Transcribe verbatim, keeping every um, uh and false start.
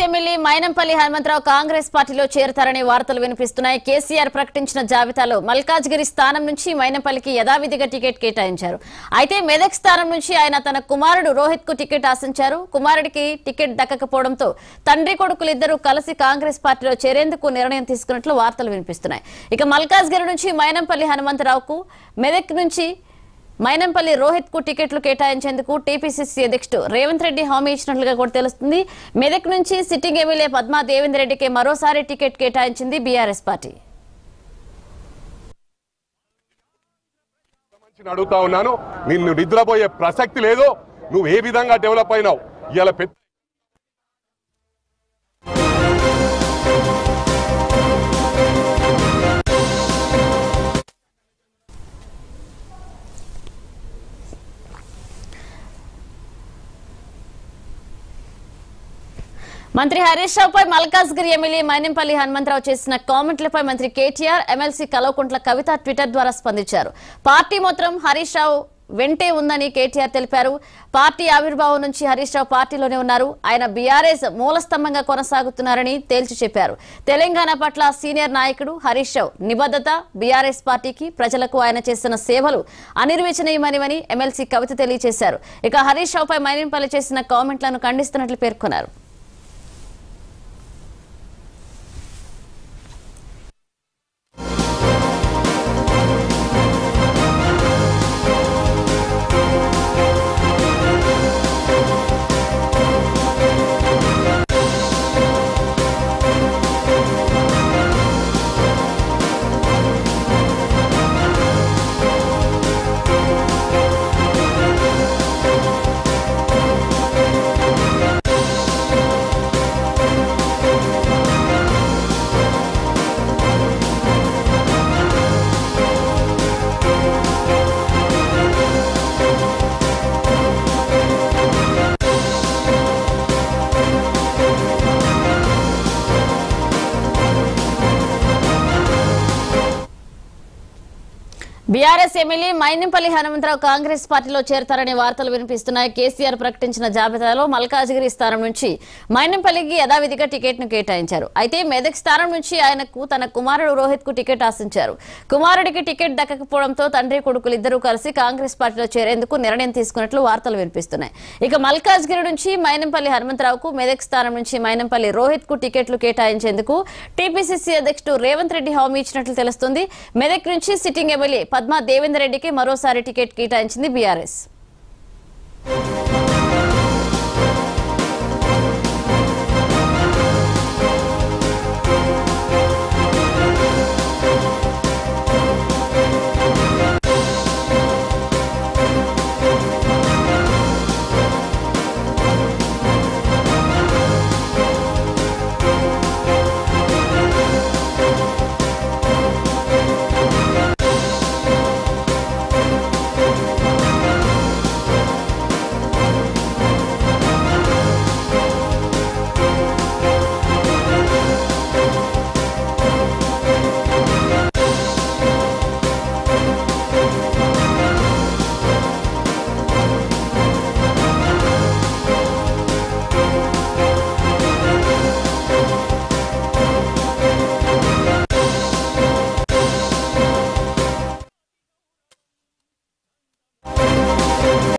MLA Mynampally Hanumantharao Congress పార్టీలో చేరతారనే వార్తలు వినిపిస్తున్నాయి. కేసీఆర్ ప్రకటించిన జాబితాలో మల్కాజ్గిరి స్థానం నుంచి మైనంపల్లికి యథావిధిగా టికెట్ కేటాయించారు. అయితే మెదక్ స్థానం నుంచి ఆయన తన కుమారుడు రోహిత్ కు టికెట్ ఆశించారు. కుమారుడికి టికెట్ దక్కకపోవడంతో తండ్రి కొడుకులిద్దరూ కలిసి కాంగ్రెస్ పార్టీలో చేరేందుకు నిర్ణయం తీసుకున్నట్లు వార్తలు వినిపిస్తున్నాయి. ఇక మల్కాజ్గిరి నుంచి మైనంపల్లి హనుమంతరావుకు, మెదక్ నుంచి మైనంపల్లి రోహిత్ కు టికెట్లు కేటాయించేందుకు టీపీసీసీ అధ్యక్షుడు రేవంత్ రెడ్డి హామీ ఇచ్చినట్లుగా కూడా తెలుస్తుంది. మెదక్ నుంచి సిట్టింగ్ ఎమ్మెల్యే పద్మా దేవేందర్ రెడ్డికి మరోసారి టికెట్ కేటాయించింది బీఆర్ఎస్ పార్టీ. అడుగుతా ఉన్నాను, నిన్ను నిద్రపోయే ప్రసక్తి లేదు. నువ్వు ఏ విధంగా డెవలప్ అయినావు ఇవాళ పెద్ద మంత్రి హరీష్ రావుపై మల్కాజ్గిరి ఎమ్మెల్యే మైనంపల్లి హనుమంతరావు చేసిన కామెంట్లపై మంత్రి KTR, MLC Kalvakuntla Kavitha Twitter ద్వారా స్పందించారు. పార్టీ మొత్తం హరీష్ రావు వెంటే ఉందని కేటీఆర్ తెలిపారు. పార్టీ ఆవిర్భావం నుంచి హరీష్ రావు పార్టీలోనే ఉన్నారు. ఆయన బీఆర్ఎస్ మూలస్తంభంగా కొనసాగుతున్నారని తేల్చి చెప్పారు. తెలంగాణ పట్ల సీనియర్ నాయకుడు హరీష్ రావు నిబద్ధత, బీఆర్ఎస్ పార్టీకి, ప్రజలకు ఆయన చేసిన సేవలు అనిర్వచనీయమని ఎమ్మెల్సీ కవిత తెలియజేశారు. ఇక హరీష్ రావుపై మైనంపల్లి చేసిన కామెంట్లను ఖండిస్తున్నట్లు పేర్కొన్నారు. BRS MLA Mynampally Hanumantharao Congress పార్టీలో చేరతారనే వార్తలు వినిపిస్తున్నాయి. కేసీఆర్ ప్రకటించిన జాబితాలో మల్కాజ్గిరి స్థానం నుంచి మైనంపల్లికి యథావిధిగా టికెట్ ను కేటాయించారు. అయితే మెదక్ స్థానం నుంచి ఆయనకు తన కుమారుడు రోహిత్ కు టికెట్ ఆశించారు. కుమారుడికి టికెట్ దక్కకపోవడంతో తండ్రి కొడుకులిద్దరూ కలిసి కాంగ్రెస్ పార్టీలో చేరేందుకు నిర్ణయం తీసుకున్నట్లు వార్తలు వినిపిస్తున్నాయి. ఇక మల్కాజ్గిరి నుంచి మైనంపల్లి హనుమంతరావుకు, మెదక్ స్థానం నుంచి మైనంపల్లి రోహిత్ కు టికెట్లు కేటాయించేందుకు టీపీసీసీ అధ్యక్షుడు రేవంత్ రెడ్డి హామీ ఇచ్చినట్లు తెలుస్తుంది. మెదక్ నుంచి సిట్టింగ్ ఎమ్మెల్యే పద్మా దేవేందర్ రెడ్డికి మరోసారి టికెట్ కేటాయించింది బీఆర్ఎస్.